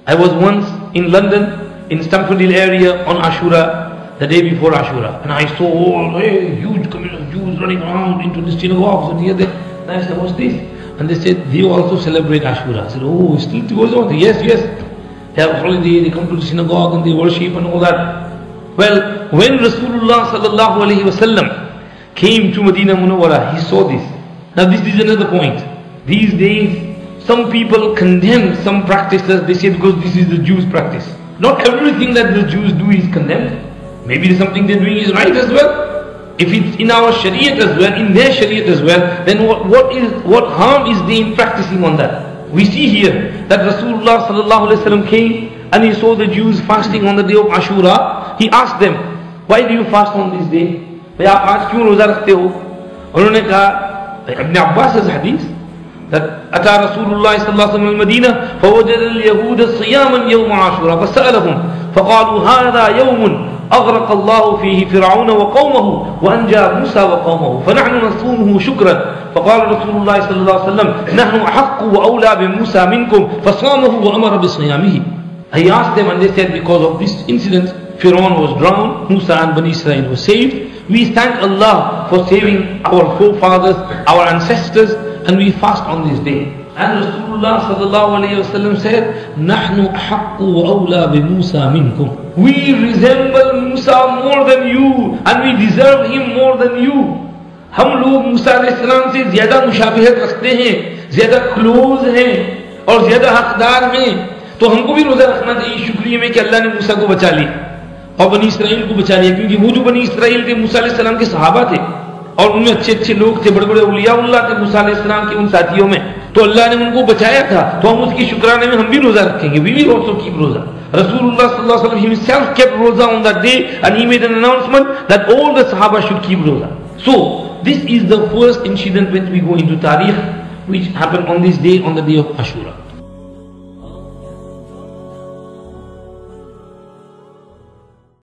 I was once in London, in Stamford Hill area on Ashura, the day before Ashura, and I saw all huge community of Jews running around into the synagogues and here there. And I said, what's this? And they said, they also celebrate Ashura. I said, oh, still goes on? Yes, yes. They have a holiday, they come to the synagogue and they worship and all that. Well, when Rasulullah sallallahu alayhi wasallam came to Medina Munawwara, he saw this. Now this is another point. These days, some people condemn some practices, they say because this is the Jews' practice. Not everything that the Jews do is condemned. Maybe something they're doing is right as well. If it's in our Shariat as well, in their Shariat as well, then what harm is they in practicing on that? We see here that Rasulullah sallallahu alaihi wasallam came and he saw the Jews fasting on the day of Ashura. He asked them, why do you fast on this day? भाई आप आज क्यों रोजा रखते हो? उन्होंने कहा, Ibn Abbas' hadith, that أتى رسول الله صلى الله عليه وسلم المدينة فوجد اليهود صياما يوم عاشوراء فسألهم فقالوا هذا يوم أغرق الله فيه فرعون وقومه وأنجى موسى وقومه فنحن نصومه شكرا فقال رسول الله صلى الله عليه وسلم نحن أحق وأولى بموسى منكم فصامه وأمر بصيامه. He asked them and they said, because of this incident Fir'aun was drowned, Musa and Bani Israel were saved. We thank Allah for saving our forefathers, our ancestors, and we fast on this day. And Rasulullah sallallahu alayhi wa sallam said, نَحْنُ أَحَقُّ وَأَوْلَى بِمُوسَى مِنْكُمْ. We resemble Musa more than you, and we deserve him more than you. हम लोग मूसा अलैहिस्सलाम से ज़्यादा मुशाबिहत रखते हैं, ज़्यादा close हैं और ज़्यादा हकदार हैं, तो हमको भी रोज़ा रखना चाहिए शुक्रिया में कि अल्लाह ने मूसा को बचा लिया और बनी इसराइल को बचा लिया, क्योंकि वो जो बनी इसराइल थे मूसा अलैहिस्सलाम के सहाबा थे और उनमें अच्छे अच्छे लोग थे, बड़े बड़े औलियाउल्लाह थे मूसा अलैहिस्सलाम के उन साथियों में, तो अल्लाह ने उनको बचाया था, तो हम उसकी शुक्राने में हम भी रोजा रखेंगे. We will also keep roza. Rasulullah sallallahu alaihi wasallam himself kept roza on that day, and he made an announcement that all the Sahaba should keep roza. So this is the first incident when we go into Tariq, which happened on this day, on the day of Ashura.